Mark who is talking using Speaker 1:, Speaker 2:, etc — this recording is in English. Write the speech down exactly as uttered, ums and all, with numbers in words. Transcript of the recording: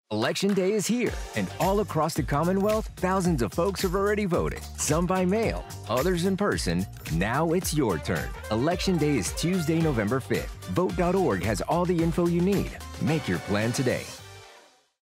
Speaker 1: Election Day is here, and all across the Commonwealth, thousands of folks have already voted. Some by mail, others in person. Now it's your turn. Election Day is Tuesday, November fifth. Vote dot org has all the info you need. Make your plan today.